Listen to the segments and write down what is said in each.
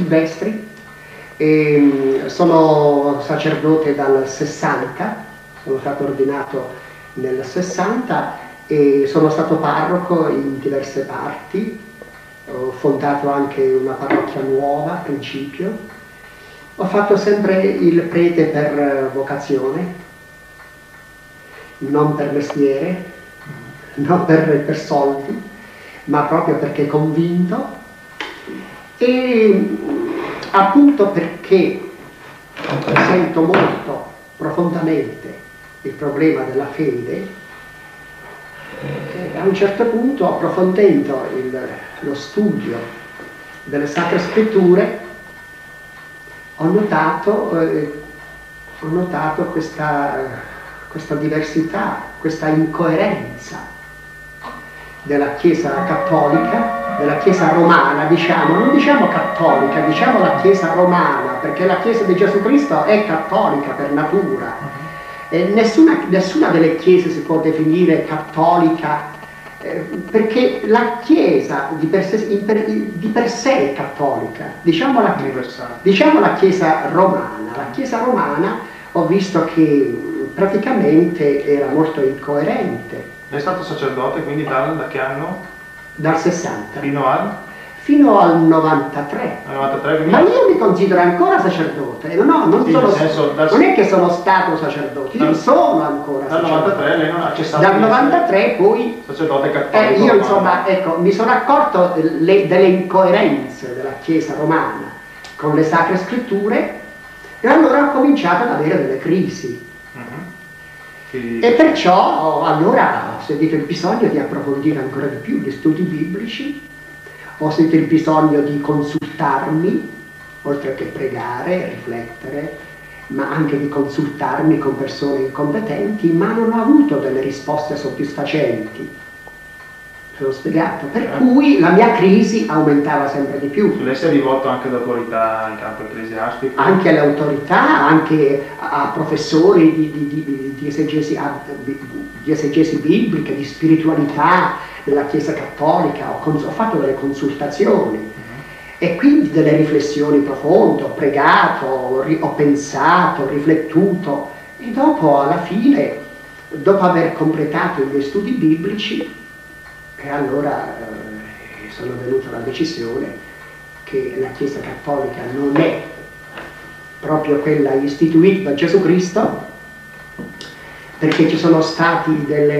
Silvestri, e sono sacerdote dal 60, sono stato ordinato nel 60 e sono stato parroco in diverse parti, ho fondato anche una parrocchia nuova a Principio, ho fatto sempre il prete per vocazione, non per mestiere, non per soldi, ma proprio perché convinto, e appunto perché sento molto profondamente il problema della fede, a un certo punto, approfondendo lo studio delle Sacre Scritture, ho notato questa diversità, questa incoerenza della Chiesa cattolica, della Chiesa romana, non diciamo cattolica, diciamo la Chiesa romana, perché la Chiesa di Gesù Cristo è cattolica per natura. E nessuna delle chiese si può definire cattolica, perché la Chiesa di per sé è cattolica, diciamo la Chiesa romana. La Chiesa romana ho visto che praticamente era molto incoerente. Lei è stato sacerdote quindi da che anno? Dal 60. Fino al 93. 93 ma io mi considero ancora sacerdote, non è che sono stato sacerdote, io sono ancora sacerdote. Dal 93 lei non ha cessato dal 93 poi sacerdote cattolico. Io insomma, ecco, mi sono accorto delle incoerenze della Chiesa romana con le Sacre Scritture e allora ho cominciato ad avere delle crisi. E perciò allora ho sentito il bisogno di approfondire ancora di più gli studi biblici, ho sentito il bisogno di consultarmi, oltre che pregare, riflettere, ma anche di consultarmi con persone incompetenti, ma non ho avuto delle risposte soddisfacenti. Sono spiegato, per cui la mia crisi aumentava sempre di più. Lei si è rivolto anche ad autorità in campo ecclesiastico? Anche alle autorità, anche a professori di esegesi biblica, di spiritualità della Chiesa cattolica, ho fatto delle consultazioni e quindi delle riflessioni profonde, ho pregato, ho pensato, ho riflettuto e dopo, alla fine, dopo aver completato i miei studi biblici, e allora sono venuta alla decisione che la Chiesa cattolica non è proprio quella istituita da Gesù Cristo, perché ci sono stati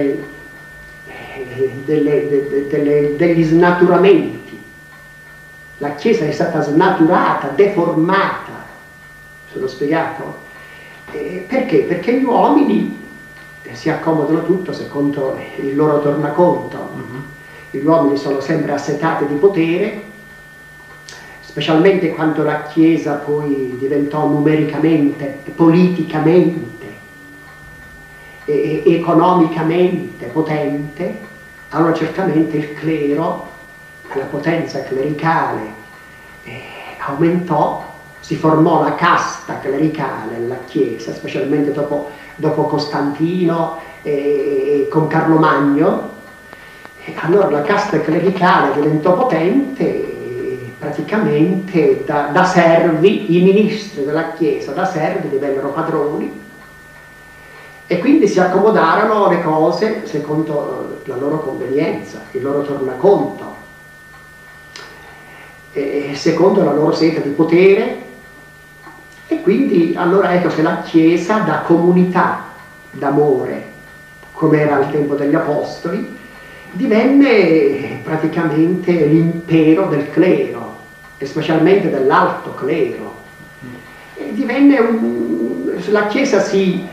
degli snaturamenti. La Chiesa è stata snaturata, deformata. Sono spiegato? Perché? Perché gli uomini si accomodano tutto secondo il loro tornaconto. Gli uomini sono sempre assetati di potere, specialmente quando la Chiesa poi diventò numericamente, politicamente, economicamente potente, allora certamente il clero, la potenza clericale aumentò, si formò la casta clericale nella Chiesa, specialmente dopo Costantino e con Carlo Magno. E allora la casta clericale diventò potente e praticamente da servi, i ministri della Chiesa da servi divennero padroni e quindi si accomodarono le cose secondo la loro convenienza, il loro tornaconto, e secondo la loro sete di potere. E quindi allora ecco che la Chiesa da comunità d'amore, come era al tempo degli Apostoli, divenne praticamente l'impero del clero, e specialmente dell'alto clero. E la Chiesa si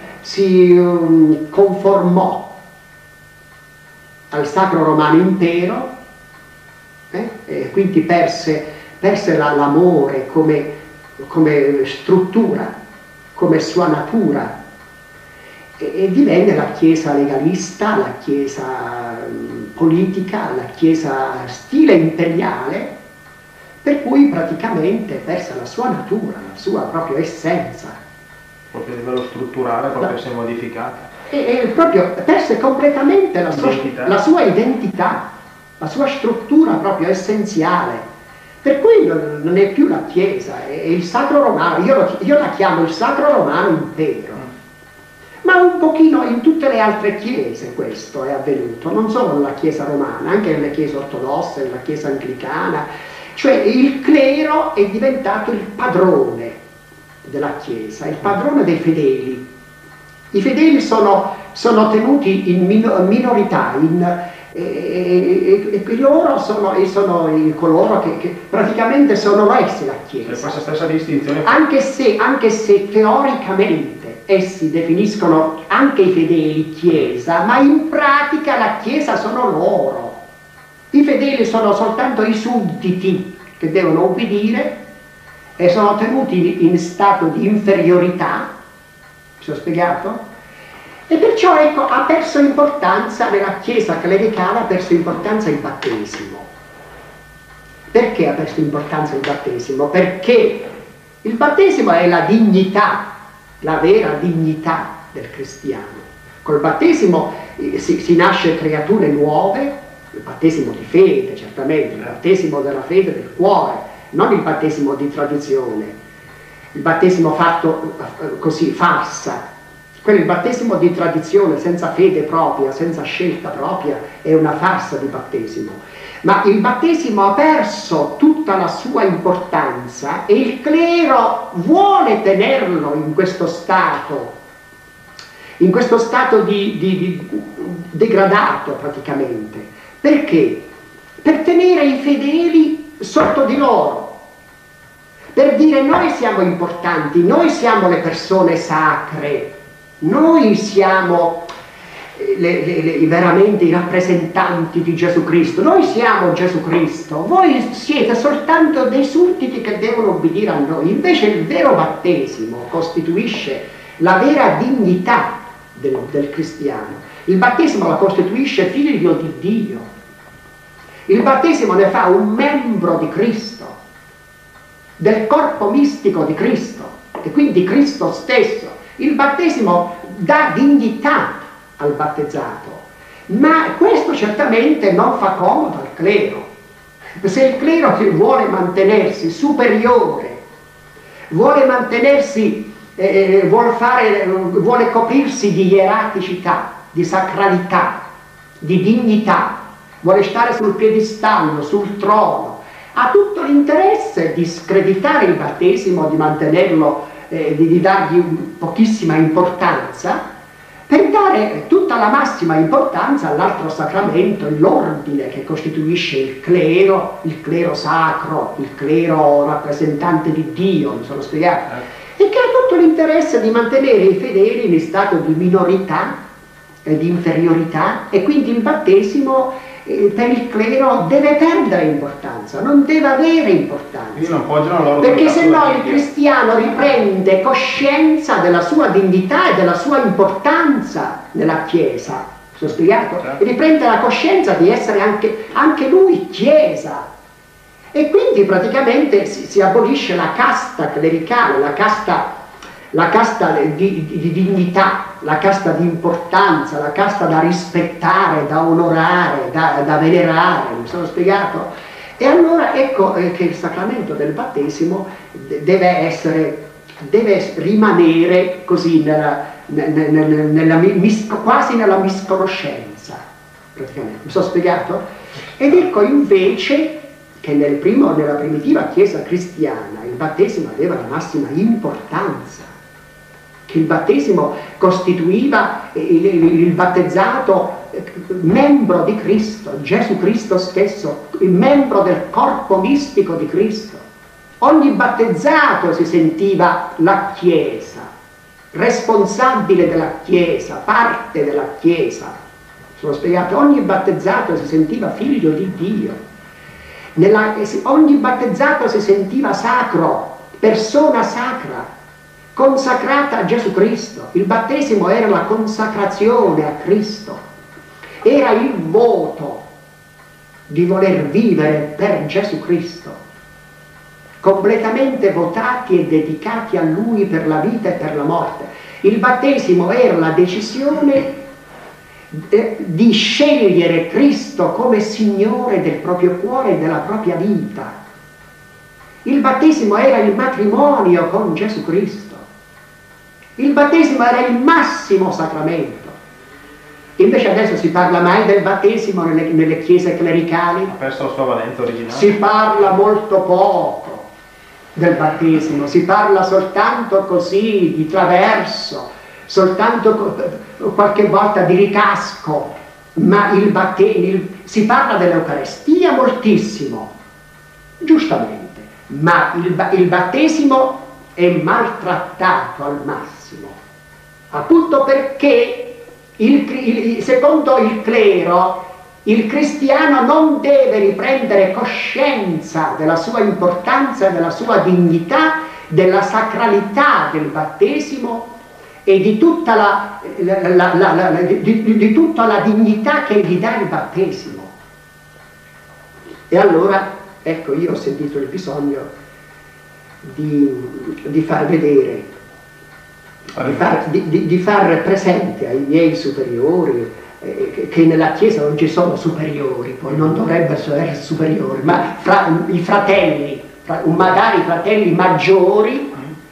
conformò al Sacro Romano Impero, e quindi perse l'amore come struttura, come sua natura, e divenne la Chiesa legalista, la Chiesa politica, la Chiesa stile imperiale, per cui praticamente perse la sua natura, la sua propria essenza. Proprio a livello strutturale proprio si è modificata. E proprio perse completamente la sua identità, la sua struttura proprio essenziale. Per cui non è più la Chiesa, è il Sacro Romano, io la chiamo il Sacro Romano Impero. Ma un pochino in tutte le altre chiese questo è avvenuto, non solo nella Chiesa romana, anche nelle chiese ortodosse, nella Chiesa anglicana, cioè il clero è diventato il padrone della Chiesa, il padrone dei fedeli. I fedeli sono tenuti in minorità, e loro sono coloro che praticamente sono essi la Chiesa. C'è questa stessa distinzione. Anche se teoricamente essi definiscono anche i fedeli Chiesa, ma in pratica la Chiesa sono loro. I fedeli sono soltanto i sudditi che devono ubbidire e sono tenuti in stato di inferiorità. Mi sono spiegato? E perciò ecco, ha perso importanza nella Chiesa clericale, ha perso importanza il battesimo. Perché ha perso importanza il battesimo? Perché il battesimo è la dignità, la vera dignità del cristiano. Col battesimo si nasce creature nuove, il battesimo di fede certamente, il battesimo della fede del cuore, non il battesimo di tradizione, il battesimo fatto così, farsa. Il battesimo di tradizione, senza fede propria, senza scelta propria, è una farsa di battesimo. Ma il battesimo ha perso tutta la sua importanza e il clero vuole tenerlo in questo stato di degradato praticamente. Perché? Per tenere i fedeli sotto di loro, per dire noi siamo importanti, noi siamo le persone sacre, noi siamo veramente i rappresentanti di Gesù Cristo, noi siamo Gesù Cristo, voi siete soltanto dei sudditi che devono obbedire a noi. Invece il vero battesimo costituisce la vera dignità del cristiano. Il battesimo la costituisce figlio di Dio. Il battesimo ne fa un membro di Cristo, del corpo mistico di Cristo, e quindi Cristo stesso. Il battesimo dà dignità al battezzato, ma questo certamente non fa comodo al clero. Se il clero vuole mantenersi superiore, vuole mantenersi, vuole coprirsi di ieraticità, di sacralità, di dignità, vuole stare sul piedistallo, sul trono, ha tutto l'interesse di screditare il battesimo, di mantenerlo, di dargli pochissima importanza, per dare tutta la massima importanza all'altro sacramento, l'ordine che costituisce il clero sacro, il clero rappresentante di Dio, mi sono spiegato, e che ha tutto l'interesse di mantenere i fedeli in stato di minorità e di inferiorità, e quindi il battesimo per il clero deve perdere importanza, non deve avere importanza, perché se no il cristiano riprende coscienza della sua dignità e della sua importanza nella Chiesa. Sono spiegato? E riprende la coscienza di essere anche lui Chiesa, e quindi praticamente si abolisce la casta clericale, la casta di dignità, la casta di importanza, la casta da rispettare, da onorare, da venerare. Mi sono spiegato? E allora ecco che il sacramento del battesimo deve rimanere così quasi nella misconoscenza, praticamente. Mi sono spiegato? Ed ecco invece che nella primitiva Chiesa cristiana il battesimo aveva la massima importanza, che il battesimo costituiva il battezzato membro di Cristo, Gesù Cristo stesso, il membro del corpo mistico di Cristo. Ogni battezzato si sentiva la Chiesa, responsabile della Chiesa, parte della Chiesa. Sono spiegato? Ogni battezzato si sentiva figlio di Dio. Ogni battezzato si sentiva sacro, persona sacra, consacrata a Gesù Cristo. Il battesimo era la consacrazione a Cristo, era il voto di voler vivere per Gesù Cristo, completamente votati e dedicati a Lui per la vita e per la morte. Il battesimo era la decisione di scegliere Cristo come Signore del proprio cuore e della propria vita. Il battesimo era il matrimonio con Gesù Cristo. Il battesimo era il massimo sacramento. Invece adesso si parla mai del battesimo nelle chiese clericali? Ha perso la sua valenza originale. Si parla molto poco del battesimo, si parla soltanto così, di traverso, soltanto qualche volta di ricasco, ma si parla dell'Eucarestia moltissimo, giustamente, ma il battesimo è maltrattato al massimo, appunto perché secondo il clero il cristiano non deve riprendere coscienza della sua importanza, della sua dignità, della sacralità del battesimo e di tutta la dignità che gli dà il battesimo. E allora, ecco, io ho sentito il bisogno di far vedere, di far presente ai miei superiori che nella Chiesa non ci sono superiori, poi non dovrebbero essere superiori, ma i fratelli, magari fratelli maggiori,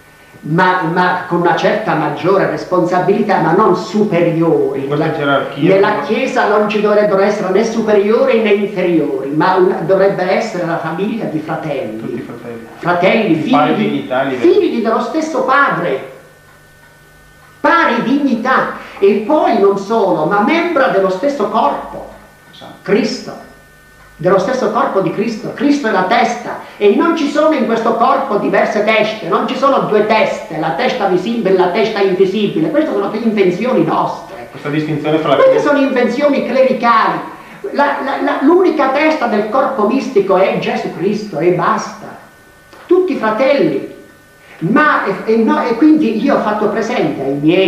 ma con una certa maggiore responsabilità, ma non superiori. Nella Chiesa non ci dovrebbero essere né superiori né inferiori, ma dovrebbe essere la famiglia di fratelli. Tutti fratelli, figli dello stesso padre, pari dignità, e poi non solo, ma membra dello stesso corpo, Cristo, dello stesso corpo di Cristo. Cristo è la testa e non ci sono in questo corpo diverse teste, non ci sono due teste, la testa visibile e la testa invisibile. Queste sono invenzioni nostre. Questa distinzione fra la Queste sono invenzioni clericali. L'unica testa del corpo mistico è Gesù Cristo e basta. Tutti fratelli. E quindi io ho fatto presente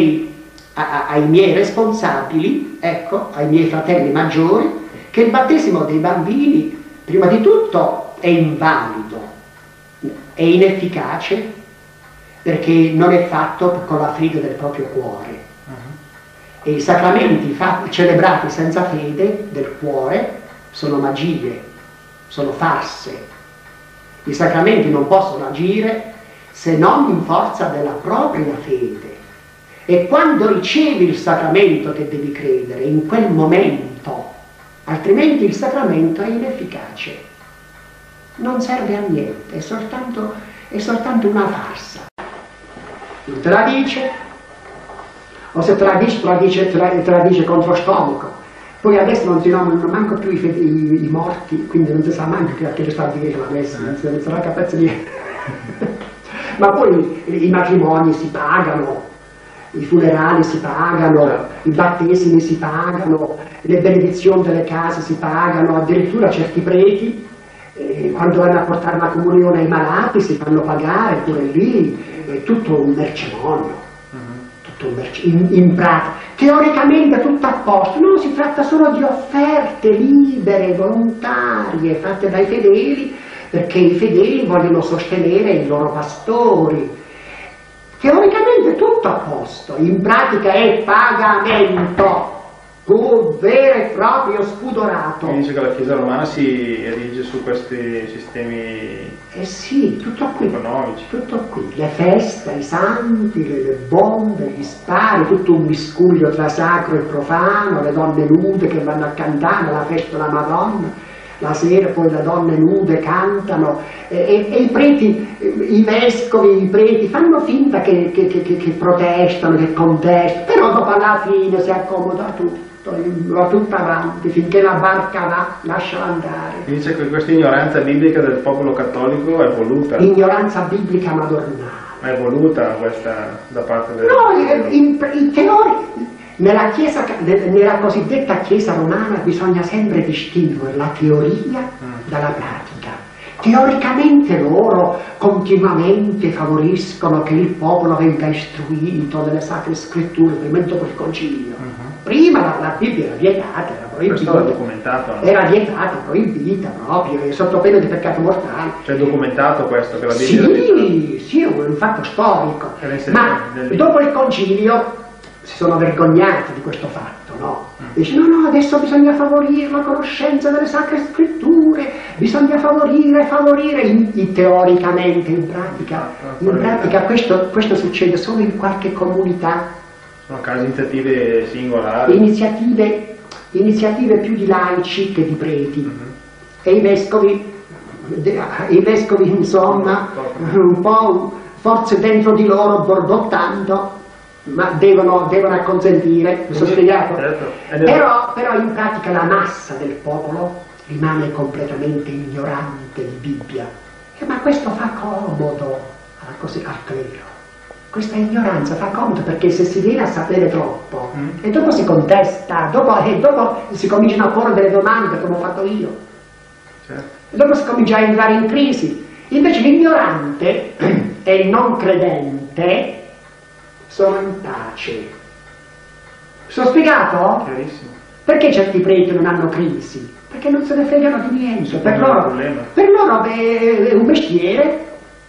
ai miei responsabili, ecco, ai miei fratelli maggiori, che il battesimo dei bambini, prima di tutto, è invalido, è inefficace, perché non è fatto con la fede del proprio cuore. E i sacramenti celebrati senza fede del cuore sono magie, sono farse. I sacramenti non possono agire se non in forza della propria fede. E quando ricevi il sacramento che devi credere, in quel momento, altrimenti il sacramento è inefficace, non serve a niente, è soltanto una farsa. Non te la dice, o se te la dice contro stomaco. Poi adesso non si nominano manco più i morti, quindi non si sa manco che a che sta a dire la messa, non sarà capace di... Ma poi i matrimoni si pagano, i funerali si pagano, i battesimi si pagano, le benedizioni delle case si pagano, addirittura certi preti quando vanno a portare la comunione ai malati si fanno pagare pure lì, è tutto un mercimonio, in pratica. Teoricamente tutto a posto, no, si tratta solo di offerte libere, volontarie, fatte dai fedeli, perché i fedeli vogliono sostenere i loro pastori. Teoricamente tutto a posto, in pratica è pagamento, vero e proprio spudorato. Mi dice che la Chiesa romana si erige su questi sistemi sì, tutto qui, economici. Tutto qui, le feste, i santi, le bombe, gli spari, tutto un miscuglio tra sacro e profano, le donne nude che vanno a cantare la festa della Madonna. La sera poi le donne nude cantano e i preti, i vescovi, i preti fanno finta che protestano, che contestano, però dopo alla fine si accomoda tutto, va tutto avanti, finché la barca va, lasciala andare. Mi dice che questa ignoranza biblica del popolo cattolico è voluta. Ignoranza biblica madornale. Ma è voluta questa da parte del... No, in teoria... Nella cosiddetta Chiesa romana bisogna sempre distinguere la teoria dalla pratica. Teoricamente loro continuamente favoriscono che il popolo venga istruito nelle sacre scritture, prima dopo il concilio. Prima la Bibbia era vietata, era proibita. Questo è documentato, no? Era vietata, proibita proprio, sotto pena di peccato mortale. C'è documentato questo, che la Bibbia era vietata? Sì, è un fatto storico. Ma dopo il concilio si sono vergognati di questo fatto, no? Dice no, adesso bisogna favorire la conoscenza delle sacre scritture, bisogna favorire teoricamente, in pratica questo succede solo in qualche comunità. Sono casi, iniziative singolari. Iniziative più di laici che di preti. E i vescovi insomma, un po' forse dentro di loro borbottando, ma devono acconsentire, mi sono spiegato? Certo. Però in pratica la massa del popolo rimane completamente ignorante di Bibbia. Ma questo fa comodo al clero. Questa ignoranza fa comodo, perché se si viene a sapere troppo e dopo si contesta, dopo si cominciano a porre delle domande come ho fatto io. Certo. E dopo si comincia a entrare in crisi. Invece l'ignorante e il non credente sono in pace. Sono spiegato? Chiarissimo. Perché certi preti non hanno crisi? Perché non se ne fregano di niente. Per loro è un mestiere.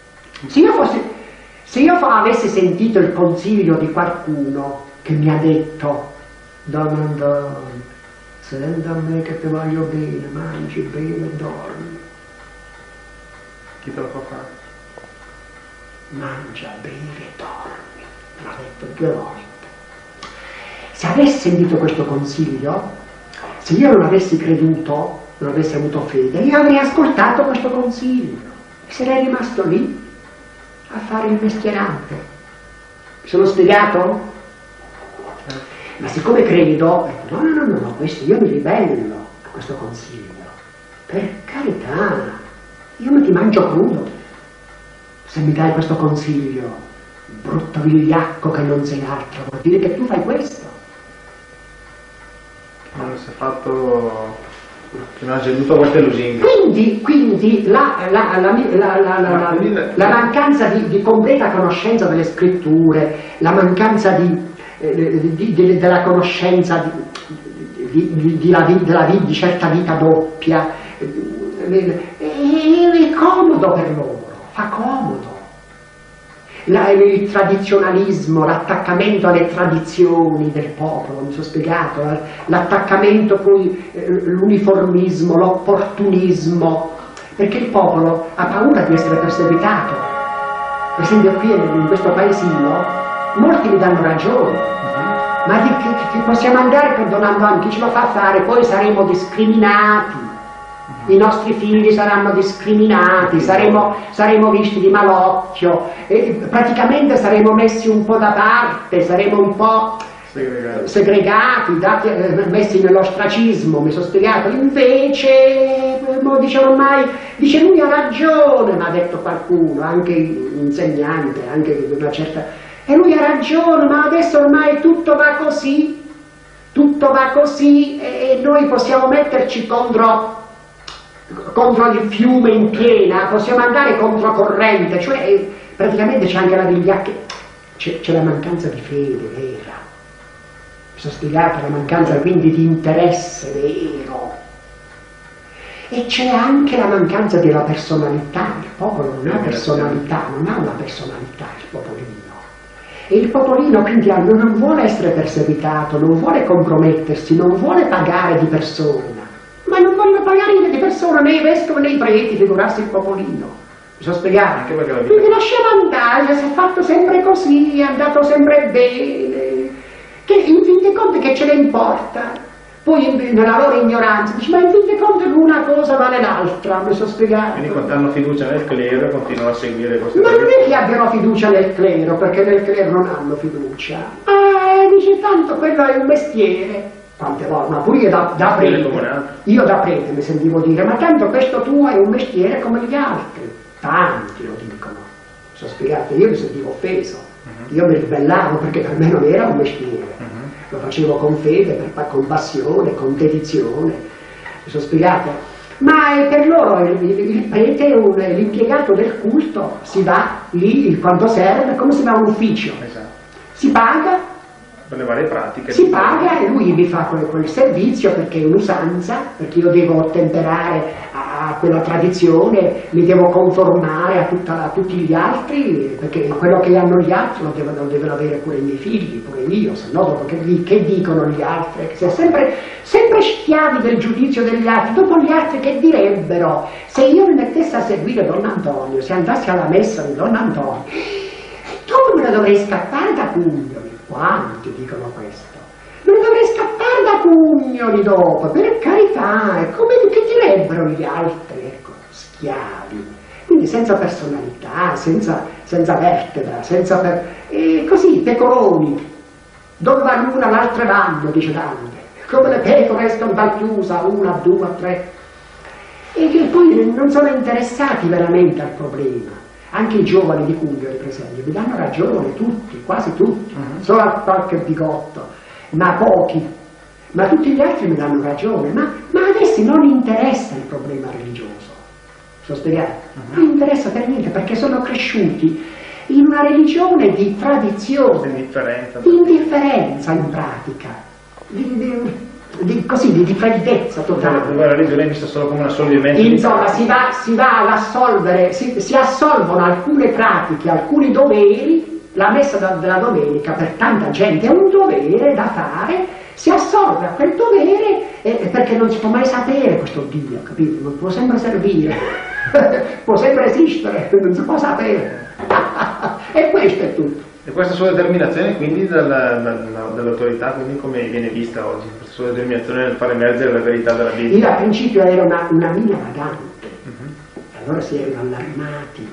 Se io avessi sentito il consiglio di qualcuno che mi ha detto Don, senti a me che ti voglio bene, mangi bene e dormi. Chi te lo fa fare? Mangia, bevi e dormi. Me l'ha detto 2 volte. Se avessi sentito questo consiglio, se io non avessi creduto, non avessi avuto fede, io avrei ascoltato questo consiglio e sarei rimasto lì a fare il mestierante. Mi sono spiegato? Ma siccome credo, no, questo io mi ribello a questo consiglio. Per carità, io non ti mangio crudo se mi dai questo consiglio, brutto vigliacco che non sei altro, vuol dire che tu fai questo. Non si è fatto, che non ha ceduto a queste lusinghe. Quindi la mancanza di completa conoscenza delle scritture, la mancanza della conoscenza di certa vita doppia, è comodo per loro, fa comodo. Il tradizionalismo, l'attaccamento alle tradizioni del popolo, mi sono spiegato, l'attaccamento poi, l'uniformismo, l'opportunismo, perché il popolo ha paura di essere perseguitato. Per esempio qui in questo paesino molti mi danno ragione, ma che possiamo andare perdonando anche chi ce lo fa fare, poi saremo discriminati. I nostri figli saranno discriminati, saremo visti di malocchio, e praticamente saremo messi un po' da parte, saremo un po' segregati, messi nell'ostracismo, mi sono spiegato. Invece, dice lui ha ragione, mi ha detto qualcuno, anche insegnante, anche di una certa... E lui ha ragione, ma adesso ormai tutto va così e noi possiamo metterci contro il fiume in piena, possiamo andare controcorrente, cioè praticamente c'è anche la vigliacca, c'è la mancanza di fede vera, mi sono spiegato, la mancanza quindi di interesse vero, e c'è anche la mancanza della personalità. Il popolo non ha personalità, non ha una personalità il popolino, e il popolino quindi non vuole essere perseguitato, non vuole compromettersi, non vuole pagare di persona. Ma non vogliono pagare di persona né i vescovi né i preti, figurarsi il popolino. Mi sono spiegato? Quindi lasciamo andare, si è fatto sempre così, è andato sempre bene. Che in fin dei conti che ce ne importa? Poi nella loro ignoranza dice, ma in fin dei conti una cosa vale l'altra, mi sono spiegato. Quindi quando hanno fiducia nel clero e continuano a seguire queste cose. Ma non è che abbiano fiducia nel clero, perché nel clero non hanno fiducia. Dice tanto quello è un mestiere. Tante volte, ma pure io da prete mi sentivo dire, ma tanto questo tuo è un mestiere come gli altri. Tanti lo dicono. Mi sono spiegato, io mi sentivo offeso, io mi ribellavo perché per me non era un mestiere, lo facevo con fede, con passione, con dedizione. Mi sono spiegato, ma per loro il prete è l'impiegato del culto, si va lì quando serve, come si va a un ufficio, si paga. Le varie pratiche. Si paga e lui mi fa quel servizio perché è un'usanza, perché io devo ottemperare a quella tradizione, mi devo conformare a tutti gli altri, perché quello che hanno gli altri lo devono avere pure i miei figli, pure io, se no dopo che dicono gli altri? Che si è sempre schiavi del giudizio degli altri, dopo gli altri che direbbero? Se io mi mettessi a seguire Don Antonio, se andassi alla messa di Don Antonio, dopo me ne dovrei scappare da Cugnoli. Quanti dicono questo? Non dovrei scappare da Cugnoli dopo, per carità, è come che direbbero gli altri, ecco, schiavi, quindi senza personalità, senza vertebra, così, pecoroni, dove va l'una l'altra vanno, dice Dante, come le pecore escono dal chiusa, 1, 2, 3, e che poi non sono interessati veramente al problema. Anche i giovani di Cugnoli, per esempio, mi danno ragione, tutti, quasi tutti, solo qualche bigotto, ma pochi, ma tutti gli altri mi danno ragione, ma ad essi non interessa il problema religioso, sto spiegando? Non interessa per niente, perché sono cresciuti in una religione di tradizione, di indifferenza in pratica, di freddezza totale. La religione è vista solo come un assolvimento. Insomma, si va ad assolvere, si assolvono alcune pratiche, alcuni doveri. La messa della domenica per tanta gente è un dovere da fare, si assolve a quel dovere perché non si può mai sapere questo Dio, capito? Non può sempre servire, può sempre esistere, non si può sapere. E questo è tutto. E questa sua determinazione quindi dall'autorità, quindi come viene vista oggi? Questa sua determinazione nel far emergere la verità della Bibbia? Io al principio ero una mina vagante, allora si erano allarmati.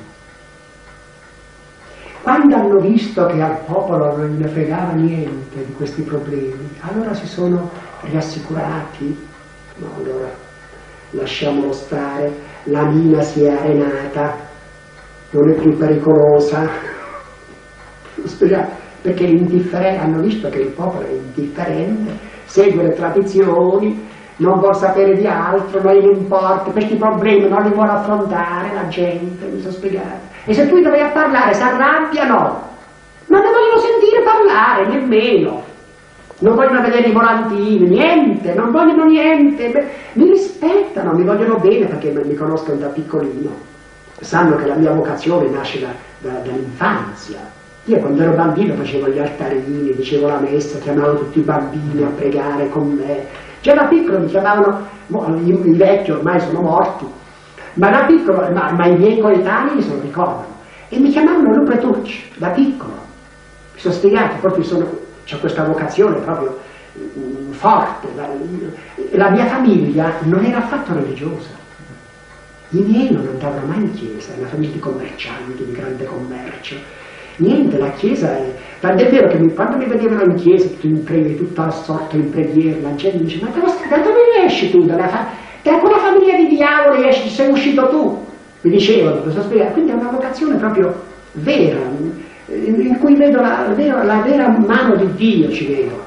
Quando hanno visto che al popolo non ne fregava niente di questi problemi, allora si sono riassicurati, no, allora lasciamolo stare, la mina si è arenata, non è più pericolosa, perché hanno visto che il popolo è indifferente, segue le tradizioni, non vuol sapere di altro, non gli importa, questi problemi non li vuole affrontare la gente, mi sono spiegato. E se tu vai a parlare si arrabbiano, non ne vogliono sentire parlare nemmeno, non vogliono vedere i volantini, niente, non vogliono niente, mi rispettano, mi vogliono bene perché mi conoscono da piccolino, sanno che la mia vocazione nasce dall'infanzia. Io quando ero bambino facevo gli altarini, dicevo la messa, chiamavo tutti i bambini a pregare con me. Già da piccolo mi chiamavano, i vecchi ormai sono morti, ma da piccolo, ma i miei coetanei mi sono ricordano, e mi chiamavano Lupe Tucci, da piccolo. Mi sono spiegato, proprio c'ho questa vocazione proprio forte. La mia famiglia non era affatto religiosa. I miei non andavano mai in chiesa, è una famiglia di commercianti, di grande commercio. Niente, la chiesa è... Tant'è vero che quando mi vedevano in chiesa, tutto assorto in preghiera, la gente mi dice: ma da dove esci tu? Da quella famiglia di diavoli sei uscito tu? Mi dicevano, quindi è una vocazione proprio vera, in cui vedo la vera mano di Dio, ci vedo.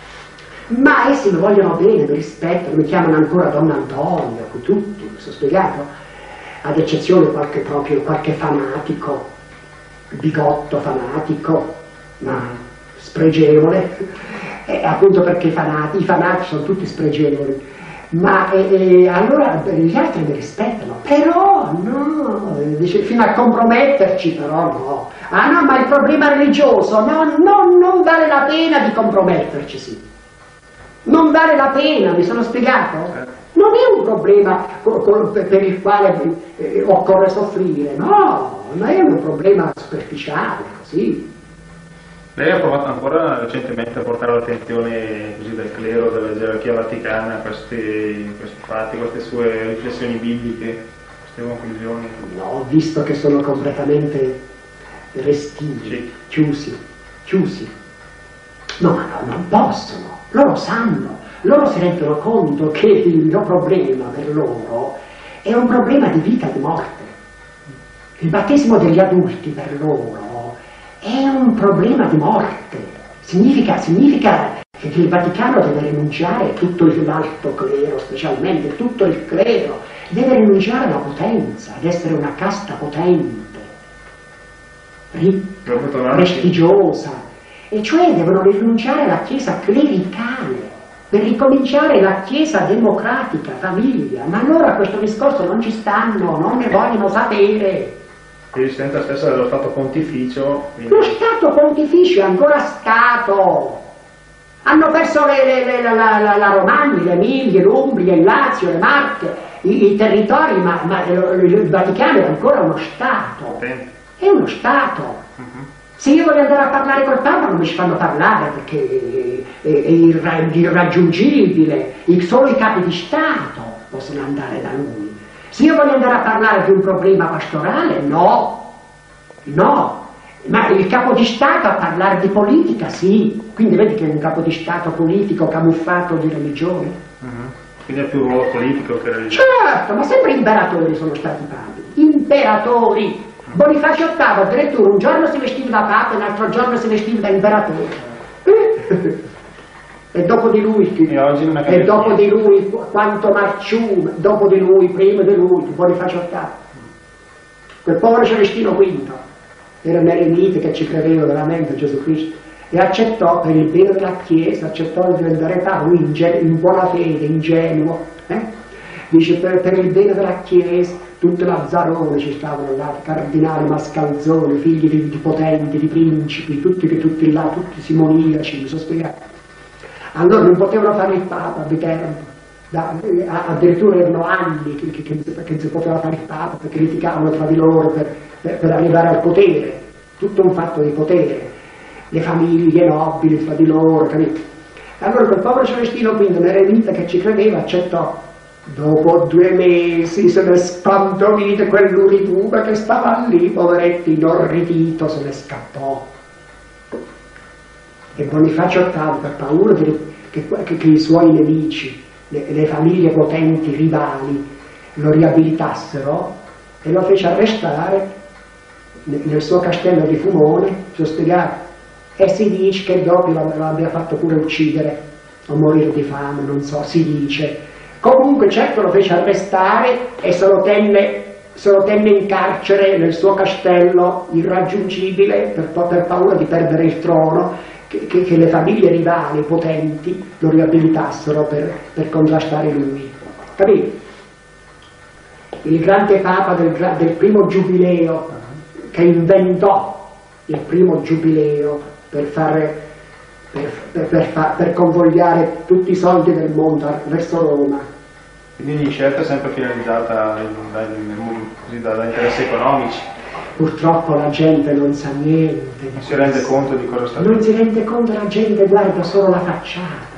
Ma essi mi vogliono bene, mi rispettano, mi chiamano ancora Don Antonio, tutti, mi sono spiegato, ad eccezione qualche fanatico, bigotto fanatico, ma spregevole, appunto perché i fanatici sono tutti spregevoli, ma allora gli altri mi rispettano, però no, dice, fino a comprometterci, però no. Ah no, ma il problema religioso, no, non vale la pena di comprometterci, sì. Non vale la pena, mi sono spiegato? Non è un problema per il quale occorre soffrire, no, ma è un problema superficiale, così. Lei ha provato ancora recentemente a portare l'attenzione così del clero, della gerarchia vaticana, questi fatti, queste sue riflessioni bibliche, queste conclusioni? No, visto che sono completamente restii, chiusi. No, non possono, loro sanno, loro si rendono conto che il mio problema per loro è un problema di vita e di morte. Il battesimo degli adulti per loro è un problema di morte, significa che il Vaticano deve rinunciare, tutto l'alto clero specialmente, tutto il clero, deve rinunciare alla potenza, ad essere una casta potente, ricca, prestigiosa, e cioè devono rinunciare alla chiesa clericale, per ricominciare la Chiesa democratica, famiglia, ma loro a questo discorso non ci stanno, non ne vogliono sapere. L'esistenza stessa dello Stato Pontificio. Quindi... Lo Stato Pontificio è ancora Stato. Hanno perso la Romagna, l'Emilia, l'Umbria, il Lazio, le Marche, i territori, ma il Vaticano è ancora uno Stato. È uno Stato. Se io voglio andare a parlare col Papa non mi ci fanno parlare perché è irraggiungibile, solo i capi di Stato possono andare da lui. Se io voglio andare a parlare di un problema pastorale, no, ma il capo di Stato a parlare di politica, sì, quindi vedi che è un capo di Stato politico camuffato di religione. Quindi è più un ruolo politico che religioso. Certo, ma sempre imperatori sono stati papi, imperatori. Bonifacio VIII addirittura un giorno si vestiva da papa e l'altro giorno si vestiva da imperatore. E dopo di lui, quanto Marciume, dopo di lui, prima di lui, Bonifacio VIII. Quel povero Celestino V era un eremita che ci credeva veramente a Gesù Cristo e accettò per il bene della Chiesa, accettò di diventare papa, lui in buona fede, ingenuo. Dice per il bene della Chiesa, tutte Lazzarone ci stavano là, cardinali, mascalzoni, figli di potenti, di principi, tutti là, tutti simoniaci, mi sono spiegato. Allora non potevano fare il Papa a Viterbo, addirittura erano anni che non si poteva fare il Papa perché litigavano tra di loro per arrivare al potere, tutto un fatto di potere, le famiglie nobili tra di loro, capito? Allora quel povero Celestino V, un eremita che ci credeva, accettò. Dopo 2 mesi se ne spantomite quell'uritura che stava lì, poveretto, inorridito, se ne scappò. E Bonifacio VIII, per paura che i suoi nemici, le famiglie potenti, rivali, lo riabilitassero, e lo fece arrestare nel suo castello di Fumone, spiegato, e si dice che dopo lo abbia fatto pure uccidere, o morire di fame, non so, si dice. Comunque certo lo fece arrestare e se lo tenne in carcere nel suo castello irraggiungibile per paura di perdere il trono, che le famiglie rivali potenti lo riabilitassero per contrastare lui. Capito? Il grande Papa del primo giubileo, che inventò il primo giubileo per convogliare tutti i soldi del mondo verso Roma. Quindi l'incerta è sempre finalizzata da interessi economici. Purtroppo la gente non sa niente. Non si rende conto di cosa sta Non si rende conto, la gente guarda solo la facciata.